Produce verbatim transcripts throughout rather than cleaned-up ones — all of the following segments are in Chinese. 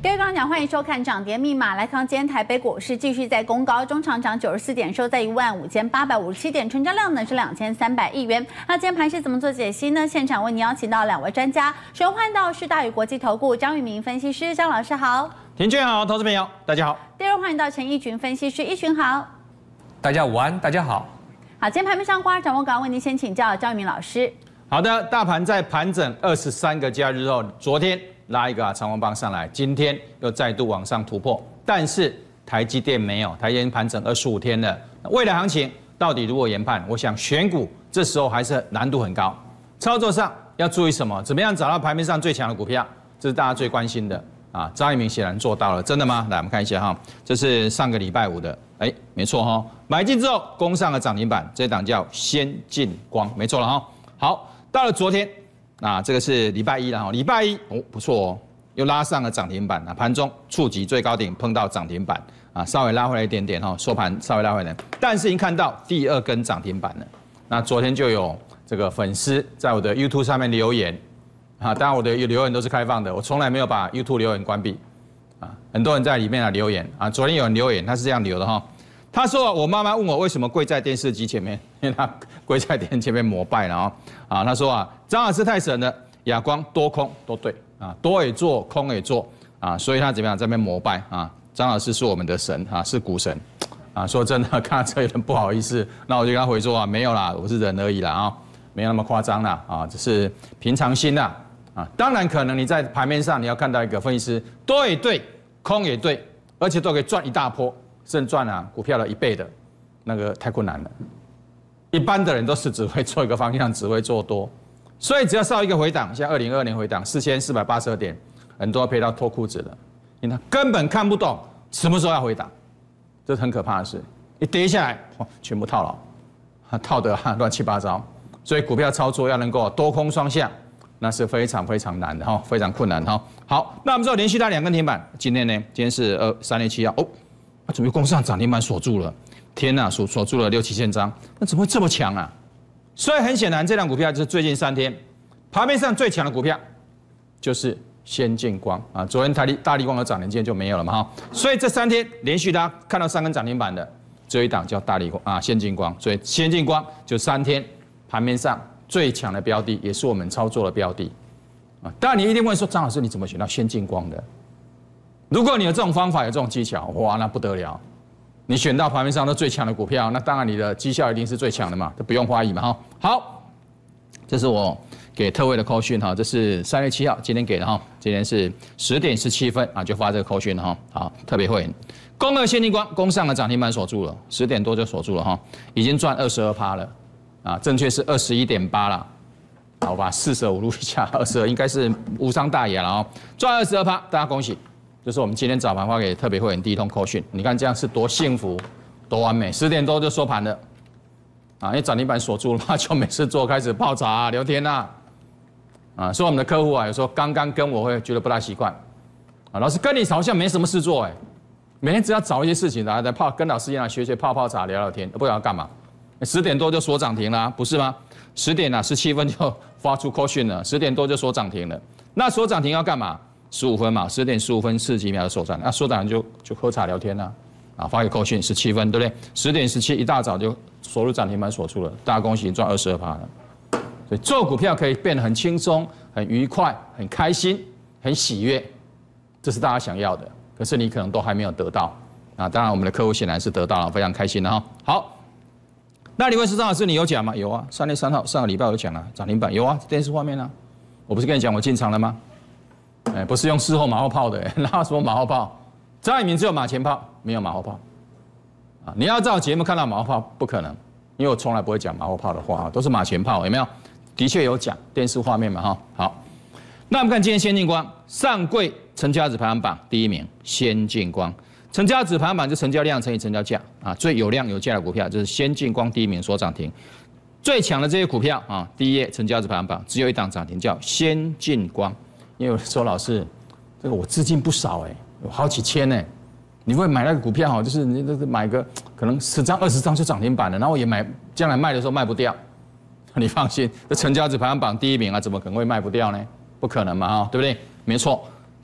各位观众讲，欢迎收看《涨跌密码》。来看今天台北股市继续在攻高，中场涨九十四点，收在一万五千八百五十七点，成交量呢是两千三百亿元。那今天盘势怎么做解析呢？现场为您邀请到两位专家，首先欢迎到是大宇国际投顾张宇明分析师，张老师好。 庭俊好，投资朋友大家好。 第二欢迎到陈义群分析师，义群好。 大家午安，大家好。 好，今天盘面上观察掌握稿，为您先请教张宇明老师。 好的，大盘在盘整二十三个交易日后，昨天拉一个长红棒上来，今天又再度往上突破，但是台积电没有，台积电盘整二十五天了。未来行情到底如何研判？我想选股这时候还是难度很高，操作上要注意什么？怎么样找到盘面上最强的股票？这是大家最关心的啊！张一鸣显然做到了，真的吗？来，我们看一下哈，这是上个礼拜五的，哎，没错哈，买进之后攻上了涨停板，这档叫先进光，没错了哈。好，到了昨天。那这个是礼拜一了哈，礼拜一哦不错哦，又拉上了涨停板啊，盘中触及最高点碰到涨停板啊，稍微拉回来一点点哈，收盘稍微拉回来，但是已经看到第二根涨停板了。那昨天就有这个粉丝在我的 YouTube 上面留言啊，当然我的留言都是开放的，我从来没有把 YouTube 留言关闭啊，很多人在里面啊留言啊，昨天有人留言他是这样留的哈。他说：“我妈妈问我为什么跪在电视机前面，因为他跪在电视前面膜拜了啊。啊，他说啊，张老师太神了，亚光多空都对啊，多也做，空也做啊，所以他怎么样在那边膜拜啊？张老师是我们的神啊，是股神啊。说真的，看到这有点不好意思，那我就跟他回说啊，没有啦，我是人而已啦啊，没有那么夸张啦啊，只是平常心啦啊。当然，可能你在盘面上你要看到一个分析师多也对，空也对，而且都可以赚一大波。”甚至赚啊股票的一倍的，那个太困难了。一般的人都是只会做一个方向，只会做多，所以只要稍一个回档，像二零二二年回档四千四百八十二点，很多赔到脱裤子了，因为他根本看不懂什么时候要回档，这是很可怕的事。一跌下来，哇，全部套牢，套得乱七八糟。所以股票操作要能够多空双向，那是非常非常难的哈，非常困难哈。好，那我们知道连续拉两根停板，今天呢，今天是二三月七号哦。他准备攻上涨停板锁住了，天呐，锁锁住了六七千张，那怎么会这么强啊？所以很显然，这档股票就是最近三天盘面上最强的股票，就是先进光啊。昨天台力大力光的涨停，今天就没有了嘛哈。所以这三天连续拉看到三根涨停板的，只有一档叫大力光啊，先进光。所以先进光就三天盘面上最强的标的，也是我们操作的标的啊。当然你一定问说，张老师你怎么选到先进光的？如果你有这种方法，有这种技巧，哇，那不得了！你选到盘面上都最强的股票，那当然你的绩效一定是最强的嘛，这不用怀疑嘛哈。好，这是我给特惠的扣讯哈，这是三月七号今天给的哈，今天是十点十七分啊就发这个扣讯了哈。好，特别会员，攻二先进光攻上了涨停板锁住了，十点多就锁住了哈，已经赚二十二趴了啊，正确是二十一点八了。好吧，四舍五入一下，二十二应该是无伤大雅了哦，赚二十二趴，大家恭喜！就是我们今天早盘发给特别会员第一通扣讯，你看这样是多幸福，多完美，十点多就收盘了，啊，因为涨停板锁住了嘛，就没事做，开始泡茶、啊、聊天呐、啊，啊，所以我们的客户啊，有时候刚刚跟我会觉得不大习惯，啊，老师跟你好像没什么事做哎，每天只要找一些事情，然后在泡，跟老师一样学学泡泡茶、聊聊天，不知道要干嘛，十点多就锁涨停啦，不是吗？十点啊，十七分就发出扣讯了，十点多就锁涨停了，那锁涨停要干嘛？十五分嘛，十点十五分四十几秒的收涨，那收涨就就喝茶聊天啦、啊，啊发个扣讯十七分，对不对？十点十七一大早就锁入涨停板锁出了，大家恭喜赚二十二趴了。所以做股票可以变得很轻松、很愉快、很开心、很喜悦，这是大家想要的。可是你可能都还没有得到啊。当然我们的客户显然是得到了，非常开心的哈。好，那李慧师张老师你有讲吗？有啊，三月三号上个礼拜有讲了涨停板，有啊，电视画面啊，我不是跟你讲我进场了吗？哎，不是用事后马后炮的，哪有什么马后炮？张以明只有马前炮，没有马后炮。啊，你要照节目看到马后炮，不可能，因为我从来不会讲马后炮的话，都是马前炮，有没有？的确有讲电视画面嘛，哈。好，那我们看今天先进光上柜成交值排行榜第一名，先进光成交值排行榜就成交量乘以成交价啊，最有量有价的股票就是先进光第一名所涨停。最强的这些股票啊，第一页成交值排行榜只有一档涨停，叫先进光。因为有说老师，这个我资金不少哎，有好几千哎，你会买那个股票哈，就是你这买个可能十张二十张就涨停板了，然后也买，将来卖的时候卖不掉，你放心，这成交值排行榜第一名啊，怎么可能会卖不掉呢？不可能嘛哈，对不对？没错，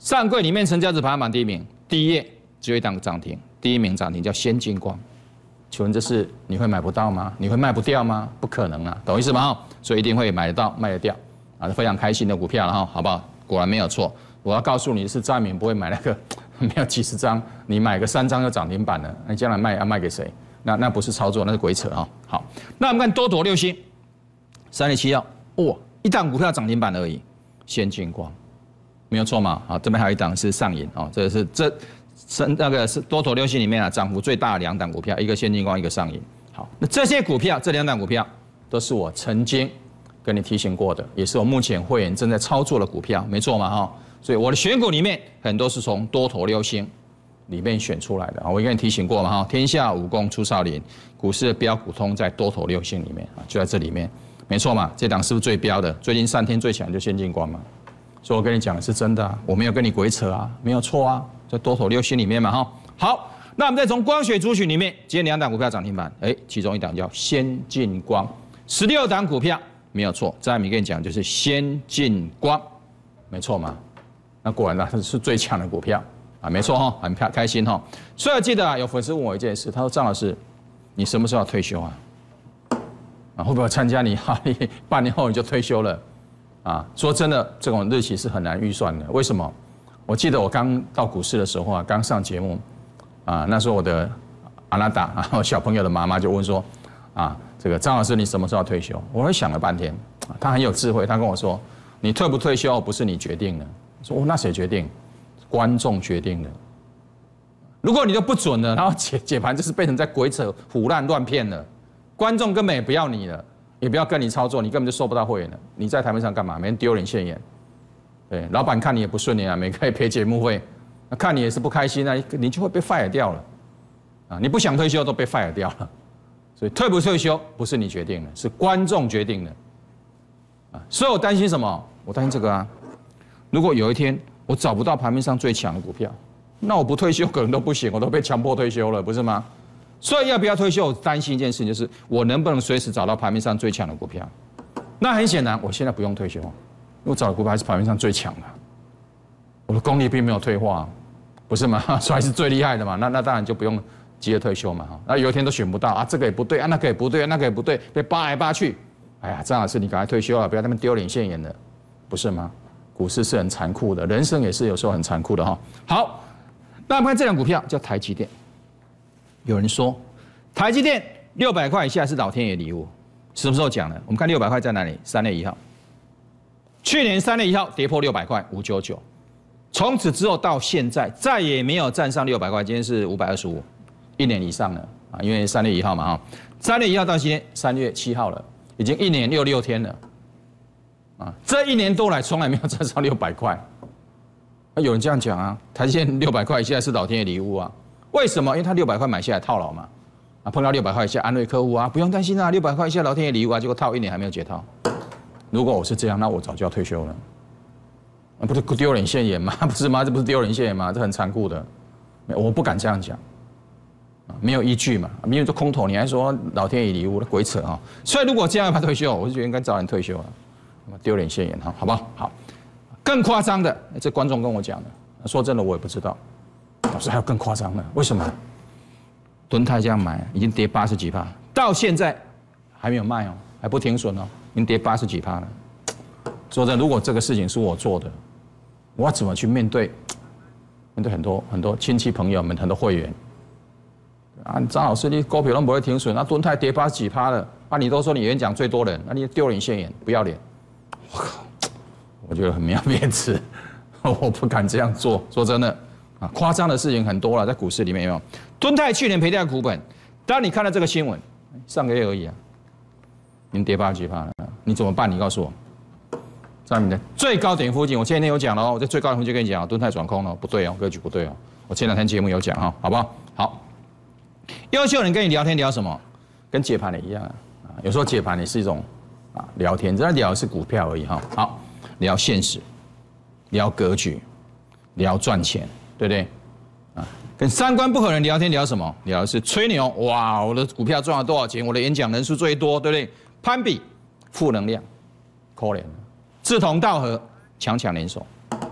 上柜里面成交值排行榜第一名，第一页只有一档涨停，第一名涨停叫先进光。请问这是你会买不到吗？你会卖不掉吗？不可能啊，懂意思吗？所以一定会买得到、卖得掉啊，非常开心的股票了哈，好不好？果然没有错。我要告诉你是张明不会买那个没有几十张，你买个三张就涨停板了，你将来卖要卖给谁？那那不是操作，那是鬼扯啊！好，那我们看多头六星，三月七号，哇，一档股票涨停板而已，先进光，没有错嘛？好，这边还有一档是上影啊，这是这是那个是多头六星里面啊涨幅最大的两档股票，一个先进光，一个上影。好，那这些股票这两档股票都是我曾经跟你提醒过的，也是我目前会员正在操作的股票，没错嘛？哈。所以我的选股里面很多是从多头六星里面选出来的啊，我跟你提醒过嘛哈，天下武功出少林，股市的标股通在多头六星里面啊，就在这里面，没错嘛，这档是不是最标的？最近三天最强就先进光嘛，所以我跟你讲的是真的啊，我没有跟你鬼扯啊，没有错啊，在多头六星里面嘛哈。好，那我们再从光学族群里面，今天两档股票涨停板，哎，其中一档叫先进光，十六档股票没有错，张爱民跟你讲就是先进光，没错嘛。那果然呢，它是最强的股票啊，没错哈，很开开心哈。所以记得啊，有粉丝问我一件事，他说张老师，你什么时候要退休啊？啊，会不会参加你哈？半年后你就退休了？啊，说真的，这种日期是很难预算的。为什么？我记得我刚到股市的时候啊，刚上节目啊，那时候我的阿拉达啊，我小朋友的妈妈就问说，啊，这个张老师你什么时候要退休？我会想了半天，他很有智慧，他跟我说，你退不退休不是你决定的。说哦，那谁决定？观众决定的。如果你都不准了，然后解解盘就是变成在鬼扯、胡乱乱骗了，观众根本也不要你了，也不要跟你操作，你根本就收不到会员了。你在台面上干嘛？每天丢脸现眼。对，老板看你也不顺眼啊，每个月赔节目费，看你也是不开心啊，你就会被 fire 掉了。啊，你不想退休都被 fire 掉了。所以退不退休不是你决定的，是观众决定的。啊，所以我担心什么？我担心这个啊。如果有一天我找不到盘面上最强的股票，那我不退休可能都不行，我都被强迫退休了，不是吗？所以要不要退休，我担心一件事情，就是我能不能随时找到盘面上最强的股票。那很显然，我现在不用退休，我找的股票还是盘面上最强的，我的功力并没有退化，不是吗？所以还是最厉害的嘛。那那当然就不用急着退休嘛。那有一天都选不到啊，这个也不对啊，那个也不对啊，那个也不对，被扒来扒去。哎呀，张老师，你赶快退休了，不要在那边丢脸现眼了，不是吗？股市是很残酷的，人生也是有时候很残酷的哈。好，那我们看这档股票叫台积电。有人说，台积电六百块以下是老天爷礼物，什么时候讲的？我们看六百块在哪里？三月一号，去年三月一号跌破六百块，五九九，从此之后到现在再也没有站上六百块。今天是五百二十五，一年以上了啊，因为三月一号嘛哈，三月一号到今天三月七号了，已经一年又六天了。啊，这一年多来从来没有站上六百块，有人这样讲啊，台积电六百块以下是老天爷礼物啊？为什么？因为他六百块买下来套牢嘛，啊，碰到六百块以下安慰客户啊，不用担心啊，六百块以下老天爷礼物啊，结果套一年还没有解套。如果我是这样，那我早就要退休了，啊，不是丢人现眼吗？不是吗？这不是丢人现眼吗？这很残酷的，我不敢这样讲，没有依据嘛，因为这空头你还说老天爷礼物，鬼扯啊！所以如果这样要退休，我就觉得应该早点退休了。丢脸现眼哈，好不好？好，更夸张的，这观众跟我讲的，说真的我也不知道。老师还有更夸张的，为什么？敦泰这样买，已经跌八十几趴，到现在还没有卖哦，还不停损哦，已经跌八十几趴了。说真的，如果这个事情是我做的，我要怎么去面对？面对很多很多亲戚朋友们，很多会员啊，张老师你股票都不会停损，那敦泰跌八十几趴了，啊，你都说你演讲最多人，那你丢脸现眼，不要脸。我靠，我觉得很没有面子，我不敢这样做。说真的，啊，夸张的事情很多了，在股市里面有没有？敦泰去年赔掉股本，当你看到这个新闻，上个月而已啊，已经跌八十几趴了，你怎么办？你告诉我，在你的最高点附近，我前两天有讲了哦，我在最高点附近跟你讲，敦泰转空了，不对哦，格局不对哦，我前两天节目有讲哈，好不好？好，优秀人跟你聊天聊什么？跟解盘的一样啊，有时候解盘也是一种。啊，聊天，这聊的是股票而已哈。好，聊现实，聊格局，聊赚钱，对不对？啊，跟三观不合的人聊天聊什么？聊的是吹牛，哇，我的股票赚了多少钱？我的演讲人数最多，对不对？攀比，负能量，可怜，志同道合，强强联手。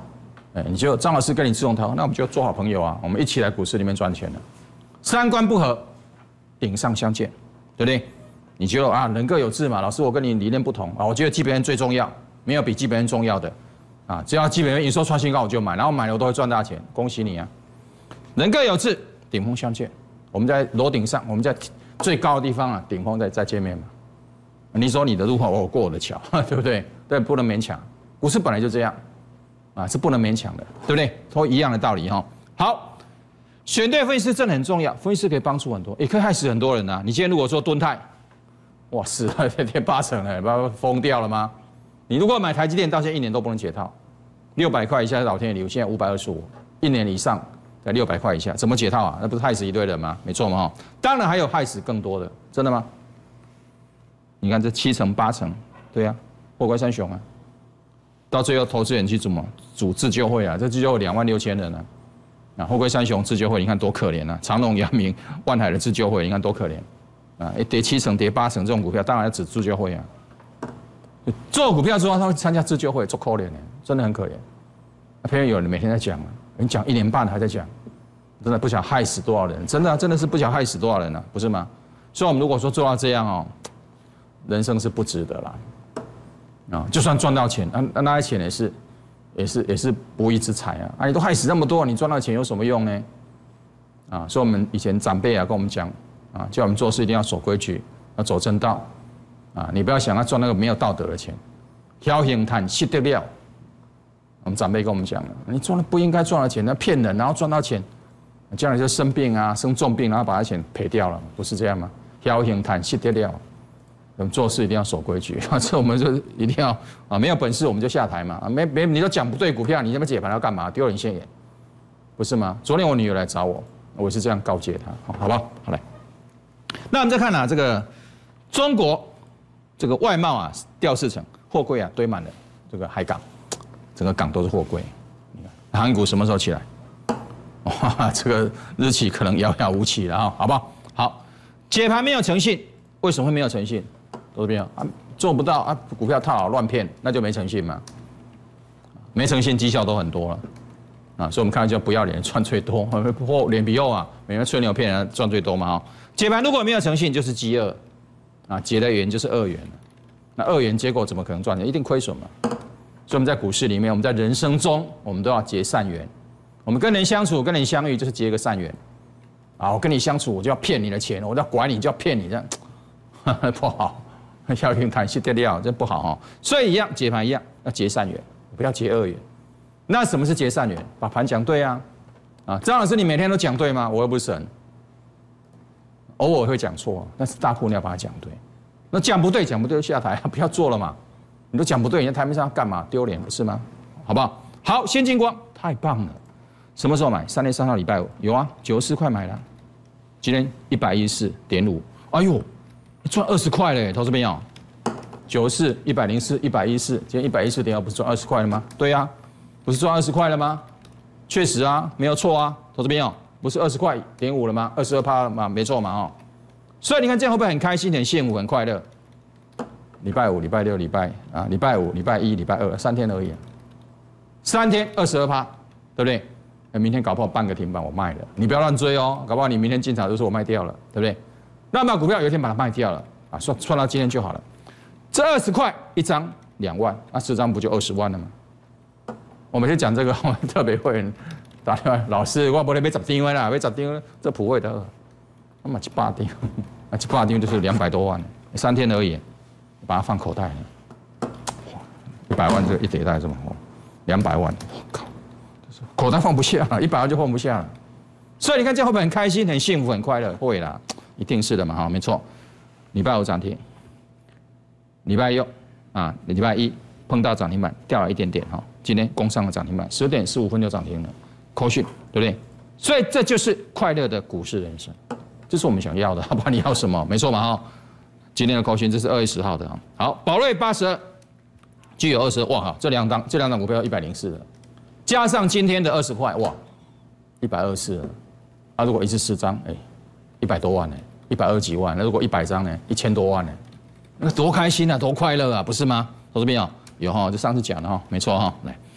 哎，你就张老师跟你志同道合，那我们就做好朋友啊，我们一起来股市里面赚钱了。三观不合，顶上相见，对不对？你觉得啊，人各有志嘛，老师我跟你理念不同啊，我觉得基本面最重要，没有比基本面重要的啊，只要基本面营收创新高我就买，然后买了我都会赚大钱，恭喜你啊！人各有志，顶峰相见，我们在楼顶上，我们在最高的地方啊，顶峰再再见面嘛。你走你的路，我过我的桥，对不对？对，不能勉强，股市本来就这样。啊，是不能勉强的，对不对？都一样的道理哈。好，选对分析师真的很重要，分析师可以帮助很多，也可以害死很多人啊。你今天如果说敦泰，哇，死了跌八成了，把疯掉了吗？你如果买台积电，到现在一年都不能解套，六百块以下老天爷礼物，现在五百二十五，一年以上在六百块以下，怎么解套啊？那不是害死一堆人吗？没错嘛哈。当然还有害死更多的，真的吗？你看这七成八成，对呀、啊，货柜三雄啊。到最后，投资人去怎么组自救会啊？这自救会两万六千人啊！啊，货柜三雄自救会，你看多可怜啊！长荣、阳明、万海的自救会，你看多可怜啊！跌七成、跌八成这种股票，当然要指自救会啊。做股票之后，他会参加自救会，做可怜的，真的很可怜。朋友有人每天在讲啊，你讲一年半还在讲，真的不想害死多少人，真的、啊、真的是不想害死多少人啊，不是吗？所以我们如果说做到这样哦，人生是不值得啦。啊，就算赚到钱，那那那些钱也是，也是也是不义之财啊！啊，你都害死那么多，你赚到钱有什么用呢？啊，所以我们以前长辈啊跟我们讲，啊，叫我们做事一定要守规矩，要走正道，啊，你不要想要赚那个没有道德的钱，僥幸贪惜得了。我们长辈跟我们讲了，你赚了不应该赚的钱，那骗人，然后赚到钱，将来就生病啊，生重病，然后把那钱赔掉了，不是这样吗？僥幸贪惜得了。我们做事一定要守规矩，这我们就一定要啊，没有本事我们就下台嘛，啊，没没你都讲不对股票，你他妈解盘要干嘛？丢人现眼，不是吗？昨天我女儿来找我，我也是这样告诫她，好不好？好来，那我们再看啊，这个中国这个外贸啊掉四成，货柜啊堆满了这个海港，整个港都是货柜。你看韩股什么时候起来？哇，这个日期可能遥遥无期了啊，好不好？好，解盘没有诚信，为什么会没有诚信？都是啊，做不到啊，股票套牢乱骗，那就没诚信嘛。没诚信，绩效都很多了啊，所以我们看到就不要脸赚最多，或脸皮厚啊，每天吹牛骗人赚最多嘛哈。解盘如果没有诚信，就是饥饿啊，结的缘就是恶缘，那恶缘结果怎么可能赚钱？一定亏损嘛。所以我们在股市里面，我们在人生中，我们都要结善缘。我们跟人相处、跟人相遇，就是结一个善缘啊。我跟你相处，我就要骗你的钱，我要拐你，就要骗你，这样不好。要用谈息跌掉，这不好哈。所以一样解盘一样，要结善缘，不要结恶缘。那什么是结善缘？把盘讲对啊！啊，张老师，你每天都讲对吗？我又不是神，偶尔会讲错，但是大部分要把它讲对。那讲不对，讲不对就下台，不要做了嘛。你都讲不对，你在台面上干嘛？丢脸不是吗？好不好？好，先进光太棒了。什么时候买？三月三号礼拜五有啊，九十四块买了。今天一百一十四点五，哎呦！赚二十块嘞，投资朋友，九十四、一百零四、一百一十四，今天一百一十四点二，不是赚二十块了吗？对呀、啊，不是赚二十块了吗？确实啊，没有错啊，投资朋友，不是二十块点五了吗？二十二趴了吗？没错嘛哦。所以你看这样会不会很开心、很羡慕、很快乐？礼拜五、礼拜六、礼拜啊，礼拜五、礼拜一、礼拜二，三天而已、啊，三天二十二趴，对不对？明天搞不好半个停板我卖了，你不要乱追哦，搞不好你明天进场就说我卖掉了，对不对？那么股票有一天把它卖掉了啊，算算到今天就好了。这二十块一张两万，那十张不就二十万了吗？我每次讲这个，我们特别会员打电话，老师，我不能买十张啦，买十张这普惠的，那么一百张，那一百张就是两百多万，三天而已，把它放口袋了，一百万这一叠袋这么厚，两百万，我靠，口袋放不下了，一百万就放不下了。所以你看这样会不会很开心、很幸福、很快乐？会啦。一定是的嘛，哈，没错。礼拜五涨停，礼拜六啊，礼拜一碰到涨停板，掉了一点点哈。今天攻上了涨停板，十点十五分就涨停了，扣讯，对不对？所以这就是快乐的股市人生，这是我们想要的，好不好？你要什么？没错嘛，哈。今天的扣讯，这是二月十号的啊。好，宝瑞八十二，具有二十，哇哈，这两档这两档股票一百零四了，加上今天的二十块，哇，一百二十四了。啊，如果一次四张，哎，一百多万呢。一百二十几万，那如果一百张呢？一千多万呢？那多开心啊，多快乐啊，不是吗？投资朋友有哈，就上次讲的哈，没错哈。来，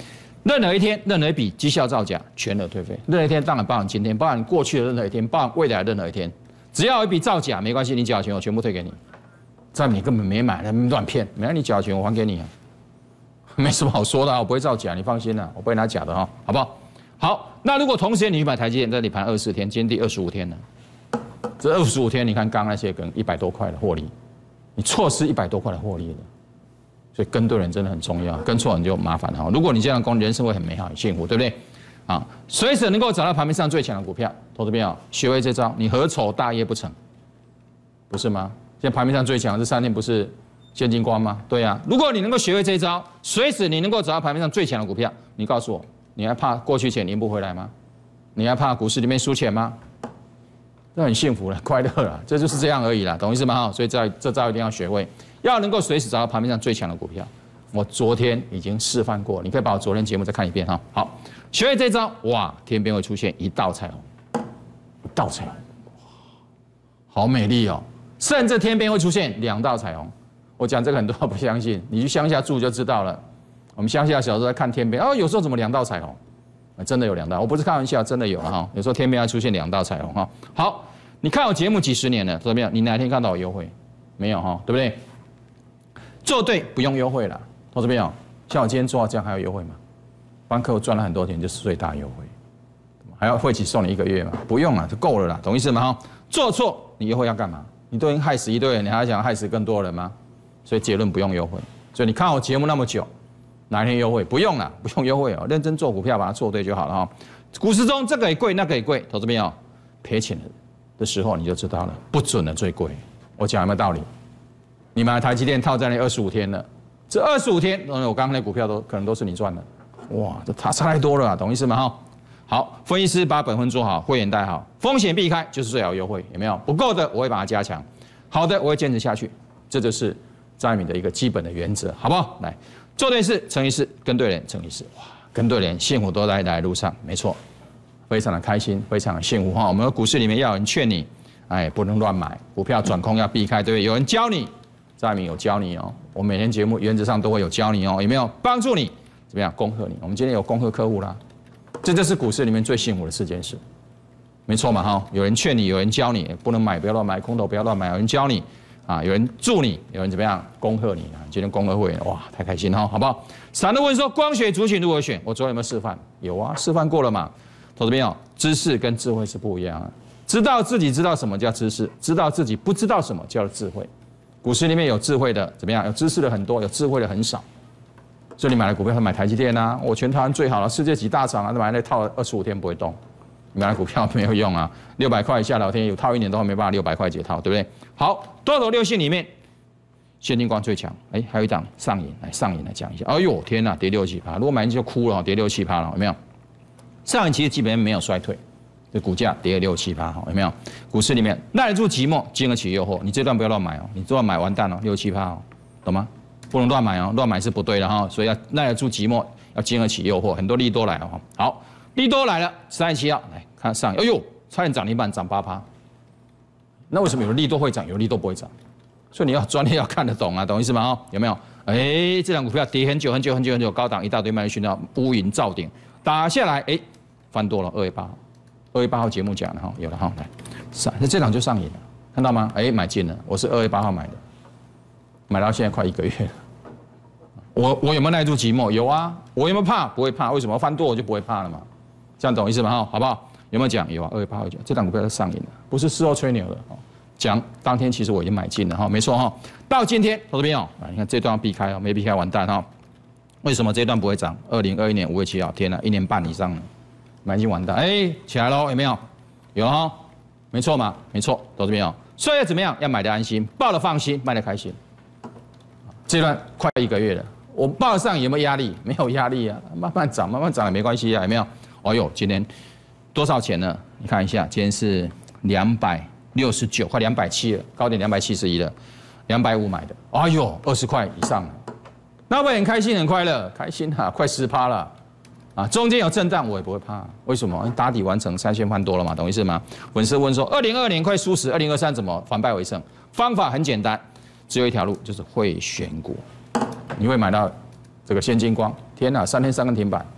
任何一天、任何一笔绩效造假，全额退费。任何一天当然包含今天，包含过去的任何一天，包含未来的任何一天，只要有一笔造假，没关系，你缴钱我全部退给你。在你根本没买，乱骗，没让你缴钱我还给你啊，没什么好说的啊，我不会造假，你放心啦，我不会拿假的哈，好不好？好，那如果同时你去买台积电，在你盘二十四天，今天第二十五天了，这二十五天你看刚那些跟一百多块的获利，你错失一百多块的获利了。所以跟对人真的很重要，跟错人就麻烦了。如果你这样工，人生会很美好、很幸福，对不对？啊，随时能够找到盘面上最强的股票，投资朋友学会这招，你何愁大业不成？不是吗？现在盘面上最强这三天不是现金光吗？对啊，如果你能够学会这一招，随时你能够找到盘面上最强的股票，你告诉我，你还怕过去钱赢不回来吗？你还怕股市里面输钱吗？这很幸福了，快乐了，这就是这样而已啦，懂意思吗？哈，所以这这招一定要学会。要能够随时找到盘面上最强的股票，我昨天已经示范过，你可以把我昨天节目再看一遍哈。好，学会这招，哇，天边会出现一道彩虹，一道彩虹，好美丽哦！甚至天边会出现两道彩虹。我讲这个很多人不相信，你去乡下住就知道了。我们乡下小时候在看天边，哦，有时候怎么两道彩虹？真的有两道，我不是开玩笑，真的有了哈。有时候天边要出现两道彩虹哈。好，你看我节目几十年了，怎么样？你哪天看到我优惠？没有哈，对不对？做对不用优惠了，投资朋友，像我今天做到这样还有优惠吗？帮客户赚了很多钱，就是最大优惠，还要会期送你一个月吗？不用了，就够了啦，懂意思吗？哈，做错你优惠要干嘛？你都已经害死一堆人，你还想害死更多人吗？所以结论不用优惠。所以你看我节目那么久，哪一天优惠？不用了，不用优惠哦，认真做股票把它做对就好了哈。股市中这个也贵，那个也贵，投资朋友赔钱的时候你就知道了，不准的最贵。我讲有没有道理？你买台积电套在那二十五天了，这二十五天，我刚刚那股票都可能都是你赚的，哇，这差差太多了啊，懂意思吗？哈，好，分析师把本分做好，会员带好，风险避开就是最好优惠，有没有？不够的我会把它加强，好的我会坚持下去，这就是张一鸣的一个基本的原则，好不好？来，做对事成一事，跟对人成一事，哇，跟对人幸福都在来路上，没错，非常的开心，非常的幸福哈。我们的股市里面要有人劝你，哎，不能乱买，股票转空要避开，对不对？有人教你。张一鸣有教你哦，我每天节目原则上都会有教你哦，有没有帮助你？怎么样恭贺你？我们今天有恭贺客户啦，这就是股市里面最幸福的四件事，没错嘛哈。有人劝你，有人教你，不能买不要乱买，空头不要乱买，有人教你啊，有人助你，有人怎么样恭贺你啊？今天恭贺会员，哇，太开心哈，好不好？散户问说光学族群如何选？我昨天有没有示范？有啊，示范过了嘛。投资朋友，知识跟智慧是不一样的，知道自己知道什么叫知识，知道自己不知道什么叫智慧。股市里面有智慧的怎么样？有知识的很多，有智慧的很少。所以你买了股票，买台积电啊，我全台湾最好了，世界几大厂啊，买那套二十五天不会动。你买了股票没有用啊，六百块以下聊天有套一年都没办法六百块解套，对不对？好，多头六线里面，现金光最强。哎，还有一档上影，来上影来讲一下。哎呦天哪，跌六七趴，如果买进就哭了，跌六七趴了，有没有？上影其实基本上没有衰退。这股价跌了六七八，有没有？股市里面耐得住寂寞，经得起诱惑。你这段不要乱买哦，你这段买完蛋哦，六七八哦，懂吗？不能乱买哦，乱买是不对的哈。所以要耐得住寂寞，要经得起诱惑。很多利多来哦，好，利多来了，三十七号来看上，哎呦，差点涨停板，涨八趴。那为什么有利多会涨，有利多不会涨？所以你要专业要看得懂啊，懂意思吗？有没有？哎，这档股票跌很久很久很久很久，高档一大堆卖讯号，乌云罩顶，打下来，哎，翻多了，二月八号。二月八号节目讲的哈，有了哈，来上那这档就上瘾了，看到吗？哎，买进了，我是二月八号买的，买到现在快一个月了。我我有没有耐住寂寞？有啊。我有没有怕？不会怕，为什么？翻多我就不会怕了嘛。这样懂意思吗？哈，好不好？有没有讲？有啊，二月八号讲这档股票是上瘾了，不是事后吹牛的。讲当天其实我已经买进了哈，没错哈。到今天，投资朋友啊，你看这段要避开哦，没避开完蛋哈。为什么这段不会涨？二零二一年五月七号，天哪，一年半以上了。买进完蛋，哎，起来喽，有没有？有哈，没错嘛，没错，投资朋友，所以要怎么样？要买的安心，抱的放心，卖的开心。这段快一个月了，我抱上有没有压力？没有压力啊，慢慢涨，慢慢涨也没关系啊，有没有？哦呦，今天多少钱呢？你看一下，今天是两百六十九，快两百七了，高点两百七十一了，两百五买的，哎呦，二十块以上了，那会不会很开心很快乐？开心啊，快十趴了。啊，中间有震荡我也不会怕，为什么？打底完成三千翻多了嘛，懂意思吗？粉丝问说，二零二二年快输死，二零二三怎么反败为胜？方法很简单，只有一条路，就是会选股。你会买到这个现金光，天哪，三天三根停板，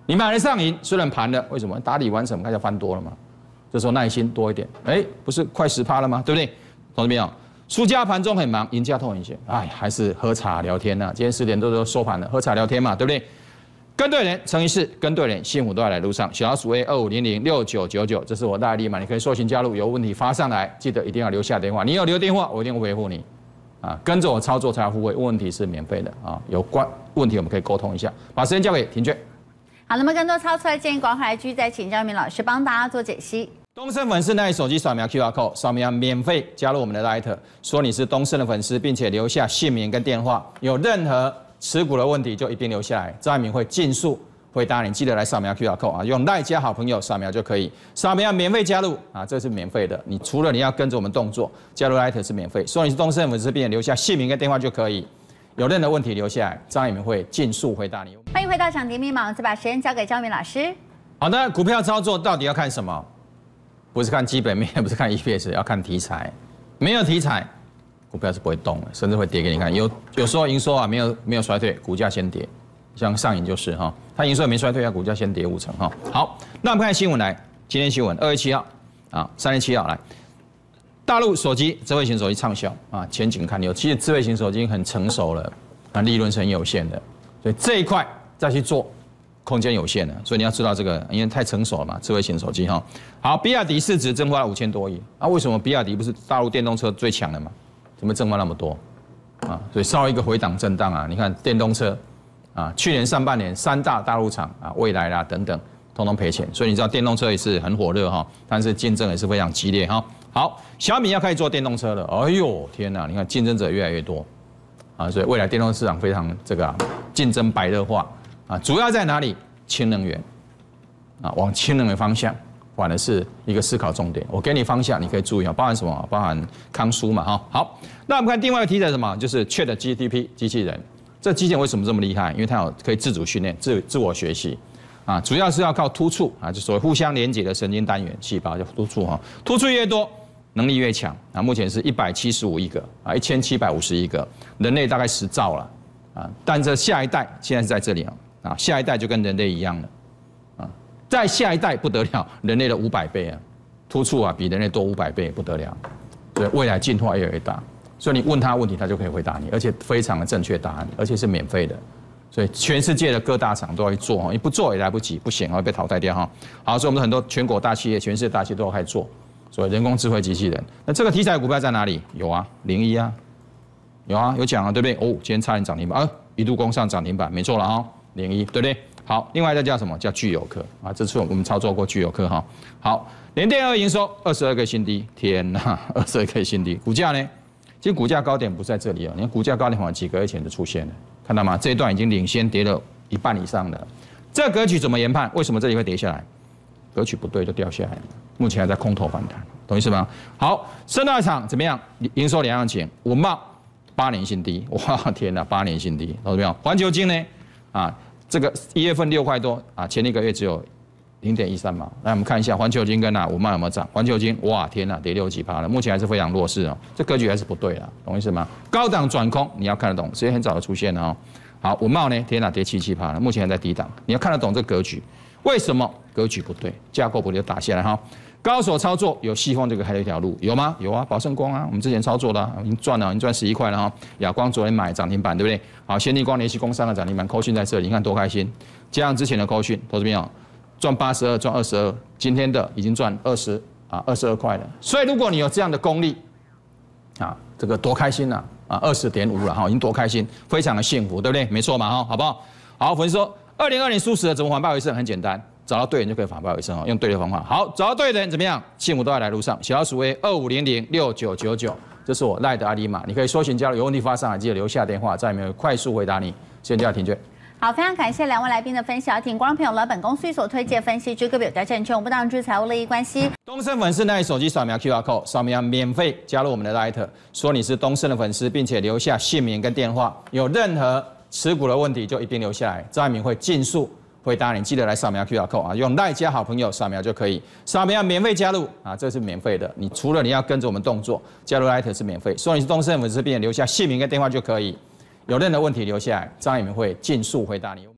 你买了上瘾，虽然盘了，为什么打底完成，开始翻多了嘛？这时候耐心多一点，哎，不是快十趴了吗？对不对？同志们哦，输家盘中很忙，赢家痛一些，哎，还是喝茶聊天呐、啊。今天十点多都收盘了，喝茶聊天嘛，对不对？跟对人，乘以四，跟对人，幸福都要来路上。小老鼠 A 二五零零六九九九，这是我大力嘛，你可以搜寻加入，有问题发上来，记得一定要留下电话。你有留电话，我一定会维护你。啊，跟着我操作才有护卫，问问题是免费的啊。有关问题我们可以沟通一下，把时间交给庭娟。 好，那么更多操作的建议，广回来继续再请张明老师帮大家做解析。 东森粉丝那手机扫描 Q R code， 扫描免费加入我们的 Light， 说你是东森的粉丝，并且留下姓名跟电话，有任何持股的问题就一并留下来，张一鸣会尽速回答你。记得来扫描 Q R code 啊，用 Light 加好朋友扫描就可以，扫描免费加入啊，这是免费的。你除了你要跟着我们动作，加入 Light 是免费，说你是东森粉丝，并且留下姓名跟电话就可以。有任何问题留下来，张一鸣会尽速回答你。 欢迎回到涨跌密码，我再把时间交给张明老师。 好的，股票操作到底要看什么？不是看基本面，不是看 E P S， 要看题材。没有题材，股票是不会动的，甚至会跌给你看。有有时候营收啊没有没有衰退，股价先跌，像上影就是哈，它营收也没衰退，它股价先跌五成哈。好，那我们看新闻来，今天新闻二月七号啊，三月七号来。大陆手机智慧型手机畅销啊，前景看有，其实智慧型手机很成熟了，啊，利润是很有限的，所以这一块再去做，空间有限的，所以你要知道这个，因为太成熟了嘛，智慧型手机哈。好，比亚迪市值蒸发了五千多亿，啊，为什么比亚迪不是大陆电动车最强的嘛？怎么蒸发那么多？啊，所以稍一个回档震荡啊，你看电动车啊，去年上半年三大大陆厂啊，蔚来啦等等，通通赔钱，所以你知道电动车也是很火热哈，但是竞争也是非常激烈哈。好，小米要开始做电动车了。哎呦，天哪！你看竞争者越来越多，啊，所以未来电动市场非常这个竞争白热化啊。主要在哪里？氢能源，啊，往氢能源方向，反而是一个思考重点。我给你方向，你可以注意啊，包含什么？包含康舒嘛，哈。好，那我们看另外一个题材是什么？就是 Chat G P T 机器人。这机器人为什么这么厉害？因为它有可以自主训练、自自我学习。啊，主要是要靠突触啊，就所谓互相连接的神经单元细胞叫突触哈，突触越多，能力越强啊。目前是一百七十五亿个啊，一千七百五十亿个，人类大概十兆了啊。但这下一代现在是在这里啊，啊，下一代就跟人类一样了啊，在下一代不得了，人类的五百倍啊，突触啊比人类多五百倍不得了，所以未来进化越来越大。所以你问他问题，他就可以回答你，而且非常的正确答案，而且是免费的。所以全世界的各大厂都要去做哈，你不做也来不及，不行会被淘汰掉哈。好，所以我们很多全国大企业、全世界大企业都要开始做，所以人工智慧机器人。那这个题材股票在哪里？有啊，零一啊，有啊，有讲啊，对不对？哦，今天差点涨停板，啊，一度攻上涨停板，没错了哈，零一，对不对？好，另外再叫什么？叫聚友科啊，这次我们操作过聚友科哈。好，联电二营收二十二个新低，天哪，二十二个新低，股价呢？其实股价高点不在这里哦，你看股价高点好像几个月前就出现了。看到吗？这一段已经领先跌了一半以上了。这个格局怎么研判？为什么这里会跌下来？格局不对就掉下来了。目前还在空头反弹，懂意思吗？好，深大厂怎么样？营收两样钱，文茂八年新低，哇天哪，八年新低，懂没有？环球金呢？啊，这个一月份六块多啊，前一个月只有零点一三毛。来我们看一下环球金跟啊文茂有没有涨？环球金哇天哪，跌六几趴了，目前还是非常弱势哦。这格局还是不对啦，懂意思吗？高档转空你要看得懂，时间很早就出现了哦。好，文茂呢，天哪，跌七七趴了，目前还在低档，你要看得懂这格局。为什么格局不对？架构不对就打下来哈。高手操作有细缝这个还有一条路，有吗？有啊，宝盛光啊，我们之前操作的、啊，已经赚了，已经赚十一块了哈。亚光昨天买涨停板，对不对？好，先进光联系工商的涨停板，扣讯在这里，你看多开心。加上之前的扣讯，投资朋友赚八十二，赚二十二，今天的已经赚二十啊，二十二块了。所以如果你有这样的功力，啊，这个多开心呐！啊，二十点五了哈，已经多开心，非常的幸福，对不对？没错嘛哈，好不好？好，粉丝说，二零二零输死了，怎么反败为胜？很简单，找到对人就可以反败为胜哦，用对的方法。好，找到对的人怎么样？幸福都要来路上。小老鼠 A 二五零零六九九九，这是我赖的阿里码，你可以搜寻加入，有问题发上来，记得留下电话，在里面快速回答你。现在叫停券。 好，非常感谢两位来宾的分析，要听观众朋友了。本公司所推荐分析之个别有价证券，无不当之财务利益关系。 东森粉丝那手机扫描 Q R code， 扫描免费加入我们的 Light， 说你是东森的粉丝，并且留下姓名跟电话，有任何持股的问题就一并留下来，张一鸣会尽速回答你。记得来扫描 Q R code 啊，用 Light 加好朋友扫描就可以，扫描免费加入啊，这是免费的。你除了你要跟着我们动作，加入 Light 是免费，说你是东森粉丝，并且留下姓名跟电话就可以。有任何问题留下来，张一鸣会尽速回答你。